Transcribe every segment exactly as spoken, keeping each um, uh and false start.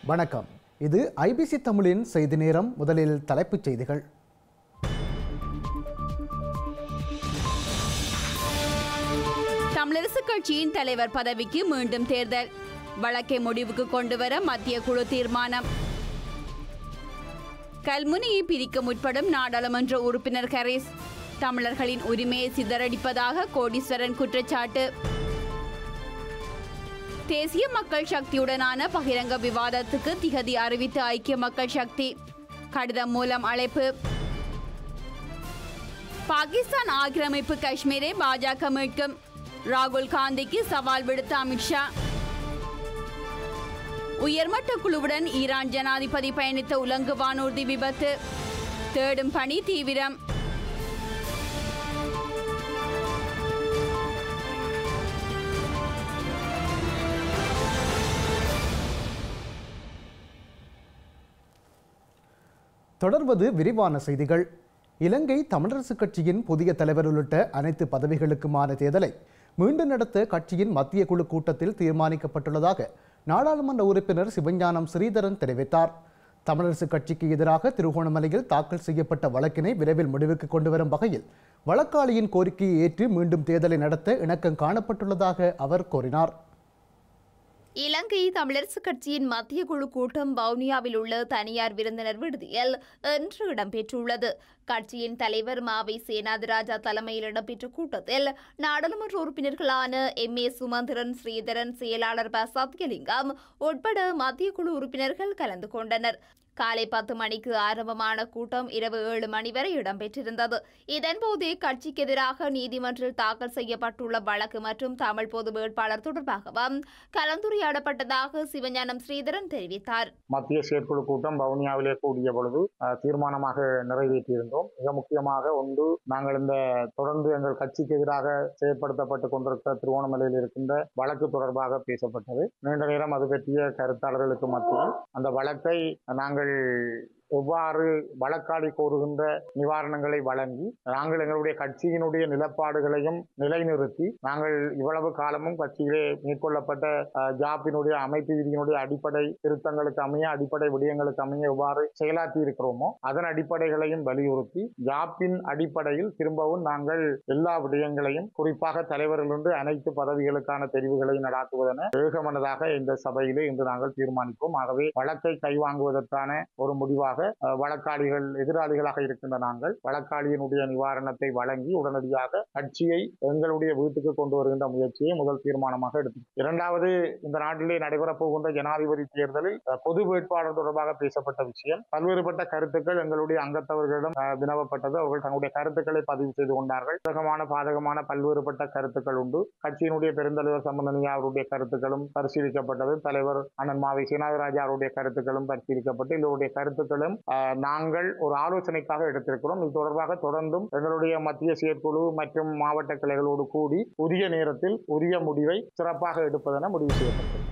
வணக்கம். இது ஐபிசி தமிழின் செய்தி நேரம். முதலில் தலைப்புச் செய்திகள். தமிழரசுக் கட்சியின் தலைவர் பதவிக்கு மீண்டும் தேர்தல், வழக்கை முடிவுக்கு கொண்டுவர மத்திய குழு தீர்மானம். கல்முனையை பிரிக்க முற்படும் நாடாளுமன்ற உறுப்பினர் ஹரிஸ், தமிழர்களின் உரிமையை சிதறடிப்பதாக கோடீஸ்வரன் குற்றச்சாட்டு. தேசிய மக்கள் சக்தியுடனான பகிரங்க விவாதத்துக்கு திகதி அறிவித்த ஐக்கிய மக்கள் சக்தி, கடிதம் மூலம் அழைப்பு. பாகிஸ்தான் ஆக்கிரமிப்பு காஷ்மீரை பாஜக மீட்கும், ராகுல் காந்திக்கு சவால் விடுத்த அமித்ஷா. உயர்மட்ட குழுவுடன் ஈரான் ஜனாதிபதி பயணித்த உலங்கு வானூர்தி விபத்து, தேடும் பணி தீவிரம். தொடர்வது விரிவான செய்திகள். இலங்கை தமிழரசுக் கட்சியின் புதிய தலைவர் உள்ளிட்ட அனைத்து பதவிகளுக்குமான தேர்தலை மீண்டும் நடத்த கட்சியின் மத்திய குழு கூட்டத்தில் தீர்மானிக்கப்பட்டுள்ளதாக நாடாளுமன்ற உறுப்பினர் சிவஞானம் ஸ்ரீதரன் தெரிவித்தார். தமிழரசுக் கட்சிக்கு எதிராக திருகோணமலையில் தாக்கல் செய்யப்பட்ட வழக்கினை விரைவில் முடிவுக்கு கொண்டுவரும் வகையில் வழக்காளியின் கோரிக்கையை ஏற்று மீண்டும் தேர்தலை நடத்த இணக்கம் காணப்பட்டுள்ளதாக அவர் கூறினார். இலங்கை தமிழரசுக் கட்சியின் மத்திய குழு கூட்டம் வவுனியாவில் உள்ள தனியார் விருந்தினர் விடுதியில் இன்று இடம்பெற்றுள்ளது. கட்சியின் தலைவர் மாவை சேனாதிராஜா தலைமையில் இடம்பெற்ற கூட்டத்தில் நாடாளுமன்ற உறுப்பினர்களான எம் ஏ சுமந்திரன், ஸ்ரீதரன், செயலாளர் ப சத்யலிங்கம் உட்பட மத்திய குழு உறுப்பினர்கள் கலந்து கொண்டனர். காலை பத்து மணிக்கு ஆரம்பமான கூட்டம் இரவு ஏழு மணி வரை இடம்பெற்றிருந்தது. இதன்போது கட்சிக்கு எதிராக நீதிமன்றில் தாக்கல் செய்யப்பட்டுள்ள வழக்கு மற்றும் தமிழ் பொது வேட்பாளர் தொடர்பாகவும் கலந்துரையாடப்பட்டதாக சிவஞானம் ஸ்ரீதரன் தெரிவித்தார். மத்திய செயற்குழு கூட்டம் வவுனியாவிலே கூடிய பொழுது தீர்மானமாக நிறைவேற்றியிருந்தோம். மிக முக்கியமாக ஒன்று, நாங்கள் இந்த தொடர்ந்து எங்கள் கட்சிக்கு எதிராக செயற்படுத்தப்பட்டுக் கொண்டிருக்கிற திருவோணமலையில் இருக்கின்ற வழக்கு தொடர்பாக பேசப்பட்டது. நீண்ட நேரம் அது பற்றிய கருத்தாளர்களுக்கு மத்தியில் அந்த வழக்கை நாங்கள் எவ்வாறு வழக்காடி கோருகின்ற நிவாரணங்களை வழங்கி நாங்கள் எங்களுடைய கட்சியினுடைய நிலப்பாடுகளையும் நிலைநிறுத்தி நாங்கள் இவ்வளவு காலமும் கட்சியிலே மேற்கொள்ளப்பட்ட ஜாப்பினுடைய அமைப்பு விதியினுடைய அடிப்படை திருத்தங்களுக்கு அமைய அடிப்படை விடயங்களுக்கு அமைய எவ்வாறு செயலாற்றி இருக்கிறோமோ அதன் அடிப்படைகளையும் வலியுறுத்தி ஜாப்பின் அடிப்படையில் திரும்பவும் நாங்கள் எல்லா விடயங்களையும் குறிப்பாக தலைவரிலிருந்து அனைத்து பதவிகளுக்கான தெரிவுகளை நடாத்துவதென ஏகமனதாக இந்த சபையிலே இன்று நாங்கள் தீர்மானிப்போம். ஆகவே வழக்கை கைவாங்குவதற்கான ஒரு முடிவாக வழக்காளிகள் எதிராளிகளாக இருக்கின்ற நாங்கள் வழக்காளியினுடைய நிவாரணத்தை வழங்கி உடனடியாக கட்சியை எங்களுடைய வீட்டுக்கு கொண்டு வருகின்ற முயற்சியை முதல் தீர்மானமாக எடுத்தோம். இரண்டாவது, இந்த நாட்டிலே நடைபெறப் போகின்ற ஜனாதிபதி தேர்தலில் பொது வேட்பாளர் தொடர்பாக பேசப்பட்ட விஷயம், பல்வேறுபட்ட கருத்துக்கள் எங்களுடைய அங்கத்தவர்களிடம் வினவப்பட்டது. அவர்கள் தங்களுடைய கருத்துக்களை பதிவு செய்து கொண்டார்கள். சாதகமான பாதகமான பல்வேறுபட்ட கருத்துக்கள் உண்டு. கட்சியினுடைய பெருந்தலைவர் சம்பந்தனியா அவருடைய கருத்துக்களும் பரிசீலிக்கப்பட்டது. தலைவர் அண்ணன் மாவை சேனாதிராஜா அவருடைய கருத்துக்களும் பரிசீலிக்கப்பட்டு இதனுடைய கருத்துக்களும் நாங்கள் ஒரு ஆலோசனைக்காக எடுத்திருக்கிறோம். இது தொடர்பாக தொடர்ந்தும் எங்களுடைய மத்திய செயற்குழு மற்றும் மாவட்ட கிளைகளோடு கூடி உரிய நேரத்தில் உரிய முடிவை சிறப்பாக எடுப்பதென முடிவு செய்யப்பட்டது.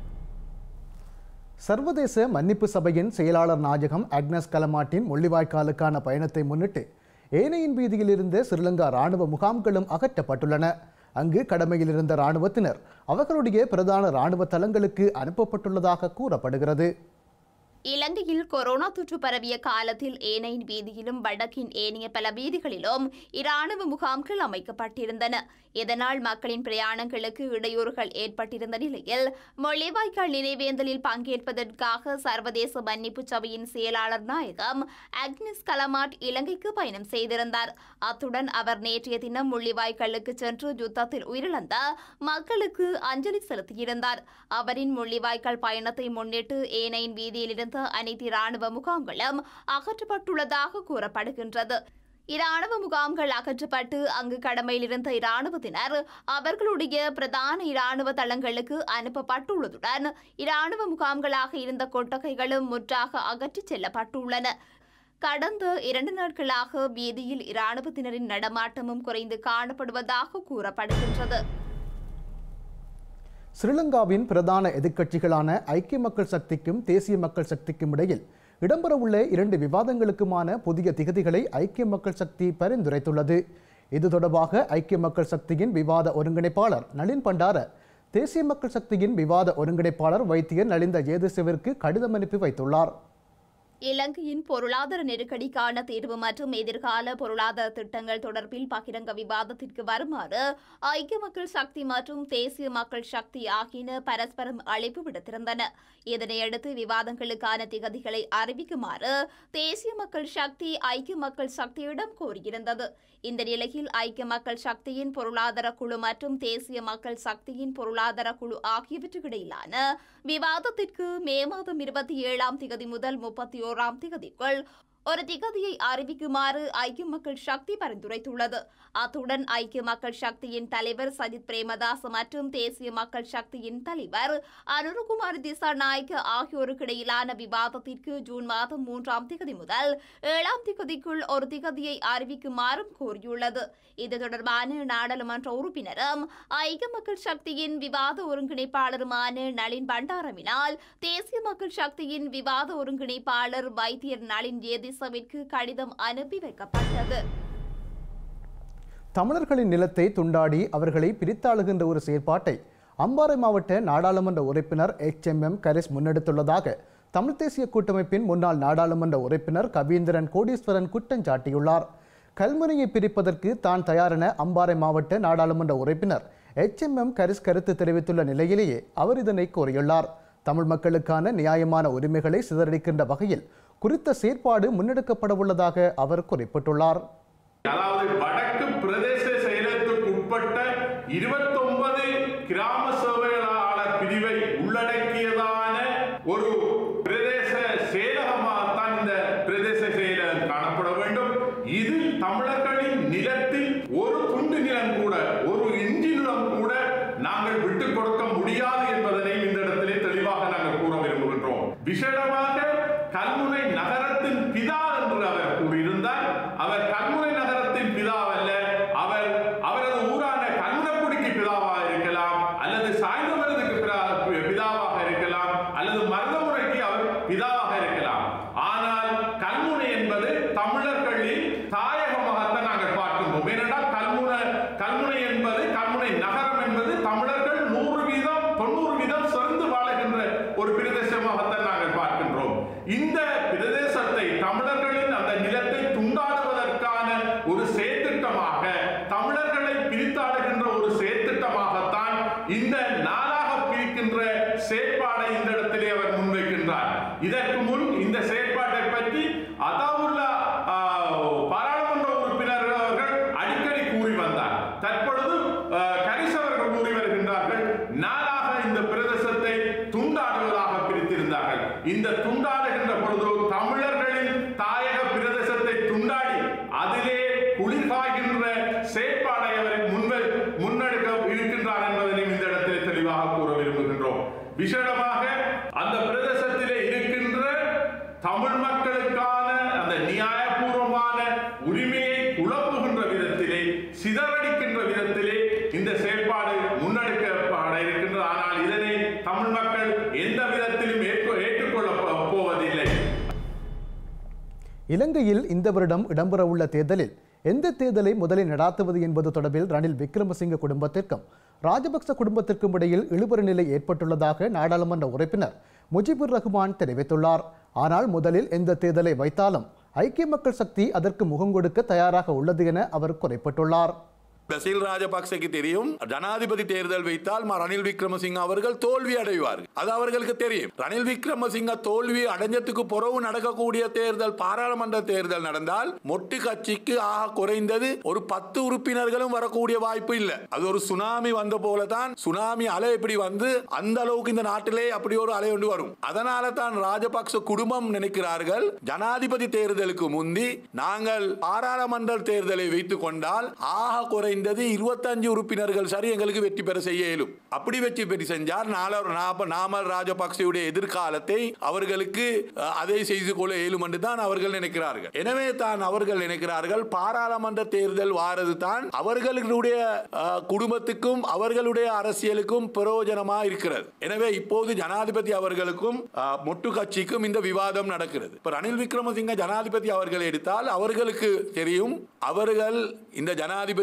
சர்வதேச மன்னிப்பு சபையின் செயலாளர் நாயகம் அக்னஸ் கலமாட்டின் முள்ளிவாய்க்காலுக்கான பயணத்தை முன்னிட்டு ஏனையின் வீதியில் இருந்த ஸ்ரீலங்கா ராணுவ முகாம்களும் அகற்றப்பட்டுள்ளன. அங்கு கடமையில் இருந்த இராணுவத்தினர் அவர்களுடைய பிரதான இராணுவ தளங்களுக்கு அனுப்பப்பட்டுள்ளதாக கூறப்படுகிறது. இலங்கையில் கொரோனா தொற்று பரவிய காலத்தில் ஏனையின் வீதியிலும் வடக்கின் ஏனைய பல வீதிகளிலும் இராணுவ முகாம்கள் அமைக்கப்பட்டிருந்தன. இதனால் மக்களின் பிரயாணங்களுக்கு இடையூறுகள் ஏற்பட்டிருந்த நிலையில் முள்ளிவாய்க்கால் நினைவேந்தலில் பங்கேற்பதற்காக சர்வதேச மன்னிப்பு சபையின் செயலாளர் நாயகம் அக்னஸ் கலமாட் இலங்கைக்கு பயணம் செய்திருந்தார். அத்துடன் அவர் நேற்றைய தினம் முள்ளிவாய்க்காலுக்கு சென்று யுத்தத்தில் உயிரிழந்த மக்களுக்கு அஞ்சலி செலுத்தியிருந்தார். அவரின் முள்ளிவாய்க்கால் பயணத்தை முன்னிட்டு ஏனையின் வீதியில் இருந்த அனைத்து இராணுவ முகாம்களும் அகற்றப்பட்டுள்ளதாக கூறப்படுகின்றது. இராணுவ முகாம்கள் அகற்றப்பட்டு அங்கு கடமையில் இருந்த இராணுவத்தினர் அவர்களுடைய பிரதான இராணுவ தளங்களுக்கு அனுப்பப்பட்டுள்ளதுடன் இராணுவ முகாம்களாக இருந்த கொட்டகைகளும் முற்றாக அகற்றிச் செல்லப்பட்டுள்ளன. கடந்த இரண்டு நாட்களாக வீதியில் இராணுவத்தினரின் நடமாட்டமும் குறைந்து காணப்படுவதாக கூறப்படுகின்றது. ஸ்ரீலங்காவின் பிரதான எதிர்க்கட்சிகளான ஐக்கிய மக்கள் சக்திக்கும் தேசிய மக்கள் சக்திக்கும் இடையில் இடம்பெறவுள்ள இரண்டு விவாதங்களுக்குமான புதிய திகதிகளை ஐக்கிய மக்கள் சக்தி பரிந்துரைத்துள்ளது. இது தொடர்பாக ஐக்கிய மக்கள் சக்தியின் விவாத ஒருங்கிணைப்பாளர் நளின் பண்டார தேசிய மக்கள் சக்தியின் விவாத ஒருங்கிணைப்பாளர் வைத்தியர் நலிந்த ஜேதிசவிற்கு கடிதம் அனுப்பி வைத்துள்ளார். இலங்கையின் பொருளாதார நெருக்கடிக்கான தீர்வு மற்றும் எதிர்கால பொருளாதார திட்டங்கள் தொடர்பில் பகிரங்க விவாதத்திற்கு வருமாறு ஐக்கிய மக்கள் சக்தி மற்றும் தேசிய மக்கள் சக்தி ஆகியன பரஸ்பரம் அழைப்பு விடுத்திருந்தன. இதனையடுத்து விவாதங்களுக்கான திகதிகளை அறிவிக்குமாறு தேசிய மக்கள் சக்தி ஐக்கிய மக்கள் சக்தியிடம் கோரியிருந்தது. இந்த நிலையில் ஐக்கிய மக்கள் சக்தியின் பொருளாதார குழு மற்றும் தேசிய மக்கள் சக்தியின் பொருளாதார குழு ஆகியவற்றுக்கிடையிலான விவாதத்திற்கு மே மாதம் இருபத்தி ஏழாம் திகதி முதல் முப்பத்தி ஓராம் திகதிக்குள் ஒரு திகதியை அறிவிக்குமாறு ஐக்கிய மக்கள் சக்தி பரிந்துரைத்துள்ளது. அத்துடன் ஐக்கிய மக்கள் சக்தியின் தலைவர் சஜித் பிரேமதாஸ் மற்றும் தேசிய மக்கள் சக்தியின் தலைவர் அனுரகுமார் திசாநாயக்க ஆகியோருக்கிடையிலான விவாதத்திற்கு ஜூன் மாதம் மூன்றாம் திகதி முதல் ஏழாம் திகதிக்குள் ஒரு திகதியை அறிவிக்குமாறும் கோரியுள்ளது. இது தொடர்பான நாடாளுமன்ற உறுப்பினரும் ஐக்கிய மக்கள் சக்தியின் விவாத ஒருங்கிணைப்பாளருமான நளின் பண்டாரவினால் தேசிய மக்கள் சக்தியின் விவாத ஒருங்கிணைப்பாளர் வைத்தியர் நளின் ஜேதிசவிற்கு கடிதம் அனுப்பி வைக்கப்பட்டது. தமிழர்களின் நிலத்தை துண்டாடி அவர்களை பிரித்தாளுகின்ற ஒரு செயற்பாட்டை அம்பாறை மாவட்ட நாடாளுமன்ற உறுப்பினர் எச் எம் எம் கரிஸ் முன்னெடுத்துள்ளதாக தமிழ் தேசிய கூட்டமைப்பின் முன்னாள் நாடாளுமன்ற உறுப்பினர் கவீந்திரன் கோடீஸ்வரன் குற்றம் சாட்டியுள்ளார். கல்முனையை பிரிப்பதற்கு தான் தயாரென அம்பாறை மாவட்ட நாடாளுமன்ற உறுப்பினர் எச் எம் எம் கரிஸ் கருத்து தெரிவித்துள்ள நிலையிலேயே அவர் இதனை கோரியுள்ளார். தமிழ் மக்களுக்கான நியாயமான உரிமைகளை சிதறடிக்கின்ற வகையில் குறித்த செயற்பாடு முன்னெடுக்கப்படவுள்ளதாக அவர் குறிப்பிட்டுள்ளார். அதாவது வடக்கு பிரதேச செயலகத்துக்கு உட்பட்ட இருபத்தி ஒன்பது கிராம சேவையாளர் பிரிவை உள்ளடக்கியதான ஒரு பிரதேச செயலகமாகத்தான் இந்த பிரதேச செயலகம் காணப்பட வேண்டும். இதில் தமிழர்களின் நிலத்தில் ஒரு துண்டு நிலம் கூட, ஒரு இஞ்சி நிலம் கூட நாங்கள் விட்டுக் கொடுக்க முடியாது என்பதனை இந்த இடத்திலே தெளிவாக நாங்கள் கூற விரும்புகின்றோம். விசேடமாக கல்முனை நகரத்தின் பிதா என்று அவர் கூறியிருந்தார். அவர் கல்முனை நகரத்தின் பிதாவல்ல, அவர் அவரது ஊரான கல்முனைக்குடிக்கு பிதாவாக இருக்கலாம், அல்லது சாய்ந்தமருதுக்கு பிதாவாக இருக்கலாம், அல்லது மருதமுறைக்கு அவர் பிதாவாக இருக்கலாம். ஆனால் கல்முனை என்பது தமிழர்களின் தாயகமாகத்தான் நாங்கள் பார்க்கின்றோம். ஏனென்றால் கல்முனை கல்முனை என்பது கல்முனை நகரம் என்பது தமிழர்கள் நூறு வீதம் தொண்ணூறு வீதம் சிறந்து வாழுகின்ற ஒரு பிரதேசமாகத்தான் நாங்கள் பார்க்கின்றோம். இந்த பிரதேசத்தை தமிழர்களின் அந்த நிலத்தை துண்டாடுவதற்கான ஒரு செயற்திட்டமாக, தமிழர்களை பிரித்தாடுகின்ற ஒரு செயற்திட்டமாகத்தான் இந்த நாளாக பிரிக்கின்ற செயற்பாடை இந்த இடத்திலே அவர் முன்வைக்கின்றார். இதற்கு முன் இந்த செயற்பாட்டை பற்றி அதாவுல்லா பாராளுமன்ற உறுப்பினர்கள் அவர்கள் அடிக்கடி கூறி வந்தார். தற்பொழுது கரிஸ் அவர்கள் கூறி வருகின்றார்கள், நாளாக இந்த பிரதேசத்தை துண்டாடுவதாக பிரித்திருந்தார்கள். இந்த துண்டாடுகின்ற பொழுது தமிழர்களின் தாயக பிரதேசத்தை துண்டாடி அதிலே குளிர்காய்கின்ற செயற்பாடை அவர் முன்னெடுக்க இருக்கின்றார் என்பதனை இந்த இடத்திலே தெளிவாக கூற விரும்புகின்றோம். விசேடமாக அந்த பிரதேசத்திலே இருக்கின்ற தமிழ் மக்களுக்கான அந்த நியாயபூர்வமான உரிமையை குழப்புகின்ற விதத்திலே, சிதறடிக்கின்ற விதத்திலே இந்த செயற்பாடு முன்னெடுக்கப்பட இருக்கின்றது. ஆனால் இதனை தமிழ் மக்கள் எந்த விதத்திலும் ஏற்றுக்கொள்ள போவதில்லை. இலங்கையில் இந்த வருடம் இடம்பெறவுள்ள தேர்தலில் எந்த தேர்தலை முதலில் நடாத்துவது என்பது தொடர்பில் ரணில் விக்ரமசிங்க குடும்பத்திற்கும் ராஜபக்ச குடும்பத்திற்கும் இடையில் இழுபறி நிலை ஏற்பட்டுள்ளதாக நாடாளுமன்ற உறுப்பினர் முஜிபுர் ரஹ்மான் தெரிவித்துள்ளார். ஆனால் முதலில் எந்த தேர்தலை வைத்தாலும் ஐக்கிய மக்கள் சக்தி அதற்கு முகம் கொடுக்க தயாராக உள்ளது என அவர் குறிப்பிட்டுள்ளார். பசில் ராஜபக்சேக்கு தெரியும், ஜனாதிபதி தேர்தல் வைத்தால் ரணில் விக்ரமசிங்க அவர்கள் தோல்வி அடைவார்கள். அது அவர்களுக்கு தெரியும். ரணில் விக்ரமசிங்க தோல்வி அடைஞ்சதுக்கு பிறகு நடக்கக்கூடிய தேர்தல், பாராளுமன்ற தேர்தல் நடந்தால் மொட்டு கட்சிக்கு ஆக குறைந்தது ஒரு பத்து உறுப்பினர்களும் வரக்கூடிய வாய்ப்பு இல்லை. அது ஒரு சுனாமி வந்த போலதான், சுனாமி அலை எப்படி வந்து அந்த அளவுக்கு இந்த நாட்டிலே அப்படி ஒரு அலை ஒன்று வரும். அதனால தான் ராஜபக்ச குடும்பம் நினைக்கிறார்கள், ஜனாதிபதி தேர்தலுக்கு முந்தி நாங்கள் பாராளுமன்ற தேர்தலை வைத்துக் கொண்டால் ஆக குறை இருபத்தஞ்சு உறுப்பினர்கள் சரி எங்களுக்கு வெற்றி பெற செய்ய இயலும். அப்படி வெற்றி பெற செஞ்சார் நாமல் ராஜபக்சேவுடைய எதிர்காலத்தை அவர்களுக்கு அதை செய்து கொள்ள இயலும் என்று தான் அவர்கள் நினைக்கிறார்கள். எனவே தான் அவர்கள் நினைக்கிறார்கள் பாராளுமன்ற தேர்தல் வாரது தான் அவர்களுடைய குடும்பத்துக்கும் அவர்களுடைய அரசியலுக்கும் பிரயோஜனமா இருக்கிறது. எனவே இப்போது ஜனாதிபதி அவர்களுக்கும் மொட்டு கட்சிக்கும் இந்த விவாதம் நடக்கிறது. இப்ப ரணில் விக்ரமசிங்க ஜனாதிபதி அவர்கள் எடுத்தால் அவர்களுக்கு தெரியும், அவர்கள் இந்த ஜனாதிபதியா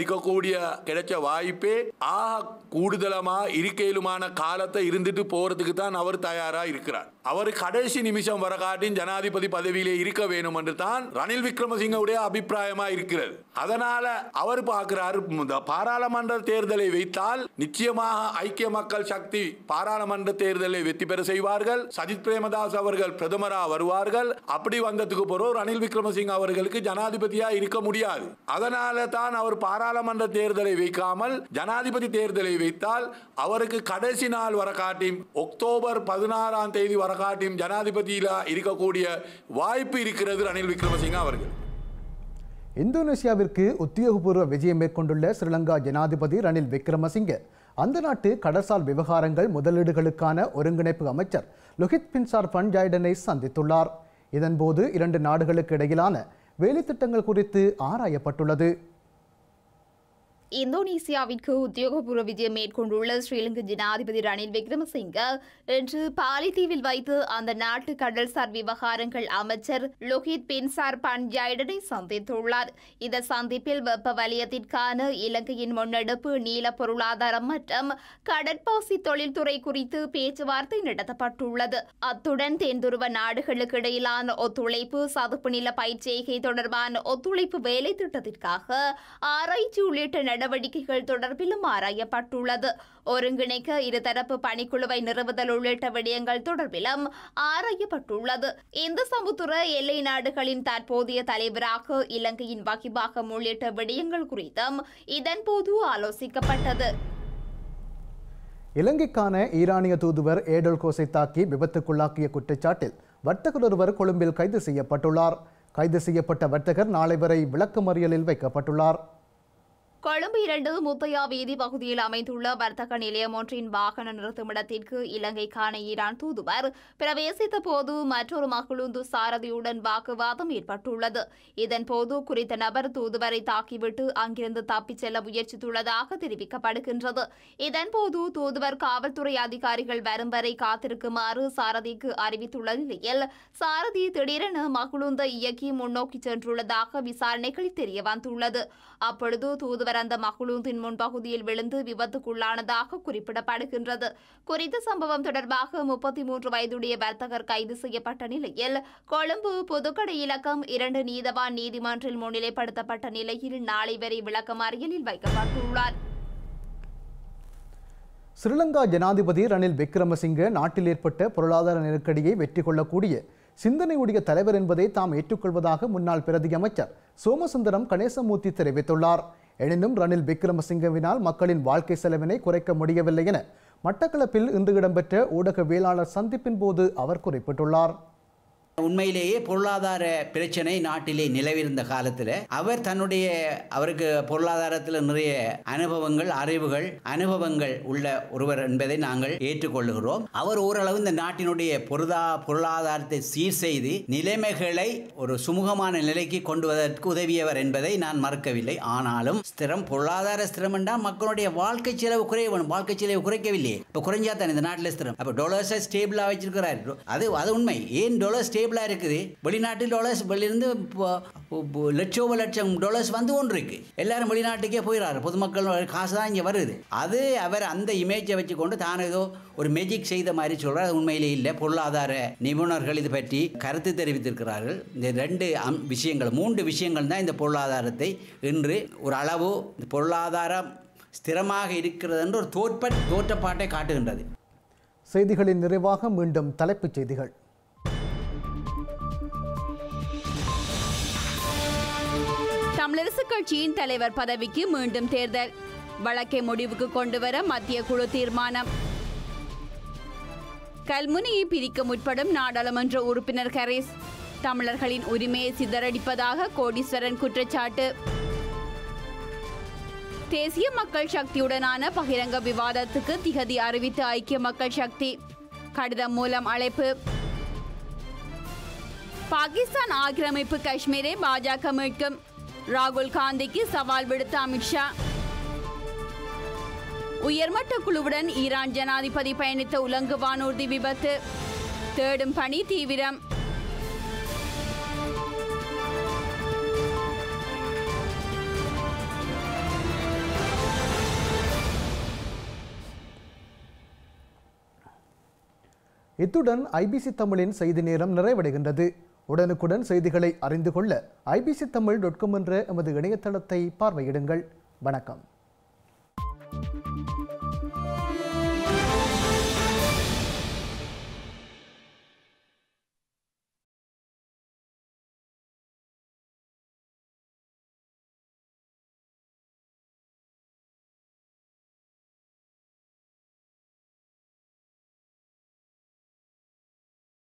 இருக்கக்கூடிய கிடைச்ச வாய்ப்பே ஆக கூடுதலமா இருக்கையிலுமான காலத்தை இருந்துட்டு போறதுக்கு தான் அவர் தயாரா இருக்கிறார். அவர் கடைசி நிமிஷம் வர காட்டின் ஜனாதிபதி பதவியிலே இருக்க வேண்டும் என்று தான் ரணில் விக்ரமசிங்கவுடைய அபிப்பிராயமா இருக்கிறது. அதனால அவர் பார்க்கிறார், பாராளுமன்ற தேர்தலை வைத்தால் நிச்சயமாக ஐக்கிய மக்கள் சக்தி பாராளுமன்ற தேர்தலை வெற்றி பெற செய்வார்கள். சஜித் பிரேமதாஸ் அவர்கள் பிரதமராக வருவார்கள். அப்படி வந்ததுக்கு பிறகு ரணில் விக்ரமசிங்க அவர்களுக்கு ஜனாதிபதியா இருக்க முடியாது. அதனால தான் அவர் பாராளுமன்ற தேர்தலை வைக்காமல் ஜனாதிபதி தேர்தலை வைத்தால் அவருக்கு கடைசி நாள் வர காட்டியும் அக்டோபர் பதினாறாம் தேதி வர காட்டியும் ஜனாதிபதியில இருக்கக்கூடிய வாய்ப்பு இருக்கிறது ரணில் விக்ரமசிங்க அவர்கள். இந்தோனேசியாவிற்கு உத்தியோகபூர்வ விஜயம் மேற்கொண்டுள்ள ஸ்ரீலங்கா ஜனாதிபதி ரணில் விக்ரமசிங்கே அந்த நாட்டு கடற்சால் விவகாரங்கள் முதலீடுகளுக்கான ஒருங்கிணைப்பு அமைச்சர் லொஹித் பின்சார் பஞ்சாய்டனை சந்தித்துள்ளார். இதன்போது இரண்டு நாடுகளுக்கு இடையிலான வேலைத்திட்டங்கள் குறித்து ஆராயப்பட்டுள்ளது. இந்தோனேசியாவிற்கு உத்தியோகபூர்வ விஜயம் மேற்கொண்டுள்ள ஸ்ரீலங்கா ஜனாதிபதி ரணில் விக்ரமசிங்க இன்று பாலித்தீவில் வைத்து அந்த நாட்டு கடல்சார் விவகாரங்கள் அமைச்சர் லொஹித் பின்சார் பஞ்சாய்டனை சந்தித்துள்ளார். இந்த சந்திப்பில் வெப்ப வலயத்திற்கான இலங்கையின் முன்னெடுப்பு, நீல பொருளாதாரம் மற்றும் கடற்பாசி தொழில்துறை குறித்து பேச்சுவார்த்தை நடத்தப்பட்டுள்ளது. அத்துடன் தென்துருவ நாடுகளுக்கு இடையிலான ஒத்துழைப்பு, சதுப்பு நில பயிற்சிகை தொடர்பான ஒத்துழைப்பு வேலை திட்டத்திற்காக ஆராய்ச்சி உள்ளிட்ட நடவடிக்கைகள் தொடர்பிலும் ஆராயப்பட்டுள்ளது. ஒருங்கிணைக்க இருதரப்பு பணிக்குழுவை நிறுவுதல் உள்ளிட்ட விடயங்கள் தொடர்பிலும் ஆராயப்பட்டுள்ளது. இந்த சமுத்திர எல்லை நாடுகளின் தற்போதைய தலைவராக இலங்கையின் வகிபாகம் உள்ளிட்ட விடயங்கள் குறித்தும் இதன்போது ஆலோசிக்கப்பட்டது. இலங்கைக்கான ஈரானிய தூதுவர் ஏடல் கோஸை தாக்கி விபத்துக்குள்ளாக்கிய குற்றச்சாட்டில் வர்த்தகர் ஒருவர் கொழும்பில் கைது செய்யப்பட்டுள்ளார். கைது செய்யப்பட்ட வர்த்தகர் நாளை வரை விளக்கமறியலில் வைக்கப்பட்டுள்ளார். கொழும்பு இரண்டு முத்தையா வீதி பகுதியில் அமைந்துள்ள வர்த்தக நிலையம் ஒன்றின் வாகன நிறுத்துமிடத்திற்கு இலங்கைக்கான ஈரான் தூதுவர் பிரவேசித்த போது மற்றொரு மகளுந்து சாரதியுடன் வாக்குவாதம் ஏற்பட்டுள்ளது. இதன்போது குறித்த நபர் தூதுவரை தாக்கிவிட்டு அங்கிருந்து தப்பிச் செல்ல முயற்சித்துள்ளதாக தெரிவிக்கப்படுகின்றது. இதன்போது தூதுவர் காவல்துறை அதிகாரிகள் வரும் வரை காத்திருக்குமாறு சாரதிக்கு அறிவித்துள்ள நிலையில் சாரதி திடீரென மகளுந்த இயக்கி முன்னோக்கி சென்றுள்ளதாக விசாரணைகளில் தெரியவந்துள்ளது. அப்பொழுது தூதுவர் அந்த மகளுந்தின் முன்பகுதியில் விழுந்து விபத்துக்குள்ளானதாக குறிப்பிடப்படுகின்றது. குறித்த சம்பவம் தொடர்பாக முப்பத்தி மூன்று வயதுடைய வர்த்தகர் கைது செய்யப்பட்ட நிலையில் கொழும்பு புதுக்கடை இலக்கம் இரண்டு நீதவான் நீதிமன்றில் முன்னிலைப்படுத்தப்பட்ட நிலையில் நாளை வரை விளக்கமறியலில் வைக்கப்பட்டுள்ளார். ஸ்ரீலங்கா ஜனாதிபதி ரணில் விக்ரமசிங்கே நாட்டில் ஏற்பட்ட பொருளாதார நெருக்கடியை வெற்றி கொள்ளக்கூடிய சிந்தனையுடைய தலைவர் என்பதை தாம் ஏற்றுக்கொள்வதாக முன்னாள் பிரதி அமைச்சர் சோமசுந்தரம் கணேசமூர்த்தி தெரிவித்துள்ளார். எனினும் ரணில் விக்ரமசிங்கவினால் மக்களின் வாழ்க்கை செலவினை குறைக்க முடியவில்லை என மட்டக்களப்பில் இன்று இடம்பெற்ற ஊடகவியலாளர் சந்திப்பின் போது அவர் குறிப்பிட்டுள்ளார். உண்மையிலேயே பொருளாதார பிரச்சனை நாட்டிலே நிலவிருந்த காலத்தில் அவர் தன்னுடைய அவருக்கு பொருளாதாரத்தில் நிறைய அனுபவங்கள், அறிவுகள், அனுபவங்கள் உள்ள ஒருவர் என்பதை நாங்கள் ஏற்றுக்கொள்ளுகிறோம். அவர் ஓரளவு இந்த நாட்டினுடைய பொருளா பொருளாதாரத்தை சீர் செய்து நிலைமைகளை ஒரு சுமூகமான நிலைக்கு கொண்டு வருவதற்கு உதவியவர் என்பதை நான் மறக்கவில்லை. ஆனாலும் ஸ்திரம் பொருளாதார ஸ்திரம் என்றால் மக்களுடைய வாழ்க்கை செலவு குறைய வேணும். வாழ்க்கை செலவு குறைக்கவில்லையே. இப்போ குறைஞ்சா தான் இந்த நாட்டில் ஸ்திரம். அப்போ டாலர்ஸை ஸ்டேபிளாக வச்சிருக்கிறார். அது அது உண்மை. ஏன் டாலர் ஸ்டேபிளாக இருக்குது? வெளிநாட்டு டாலர்ஸ் வெளியிருந்து லட்சோப லட்சம் டாலர்ஸ் வந்து கொண்டு இருக்கு. எல்லாரும் வெளிநாட்டுக்கே போயிடாரு. பொதுமக்கள் காசு தான் இங்கே வருது. அது அவர் அந்த இமேஜை வச்சுக்கொண்டு தான் ஏதோ ஒரு மேஜிக் செய்த மாதிரி சொல்கிறார். அது உண்மையிலே இல்லை. பொருளாதார நிபுணர்கள் இது பற்றி கருத்து தெரிவித்திருக்கிறார்கள். இந்த ரெண்டு விஷயங்கள், மூன்று விஷயங்கள் தான் இந்த பொருளாதாரத்தை இன்று ஒரு அளவு பொருளாதாரம் ஸ்திரமாக இருக்கிறது என்று ஒரு தோற்ப தோற்றப்பாட்டை காட்டுகின்றது. செய்திகளின் நிறைவாக மீண்டும் தலைப்புச் செய்திகள். தமிழரசுக் கட்சியின் தலைவர் பதவிக்கு மீண்டும் தேர்தல், வழக்கை முடிவுக்கு கொண்டுவர மத்திய குழு தீர்மானம். கல்முனையை பிரிக்க முற்படும் நாடாளுமன்ற உறுப்பினர் ஹரீஸ், தமிழர்களின் உரிமையை சிதறடிப்பதாக கோடீஸ்வரன் குற்றச்சாட்டு. தேசிய மக்கள் சக்தியுடனான பகிரங்க விவாதத்துக்கு திகதி அறிவித்த ஐக்கிய மக்கள் சக்தி, கடிதம் மூலம் அழைப்பு. பாகிஸ்தான் ஆக்கிரமிப்பு காஷ்மீரை பாஜக மீட்கும், ராகுல் காந்திக்கு சவால் விடுத்த அமித்ஷா. உயர்மட்ட குழுவுடன் ஈரான் ஜனாதிபதி பயணித்த உலங்கு வானூர்தி விபத்து, தேடும் பணி தீவிரம். இத்துடன் ஐபிசி தமிழின் செய்தி நேரம் நிறைவடைகின்றது. உடனுக்குடன் செய்திகளை அறிந்து கொள்ள ஐபிசி தமிழ் டாட் காம் என்ற எமது இணையதளத்தை பார்வையிடுங்கள். வணக்கம்.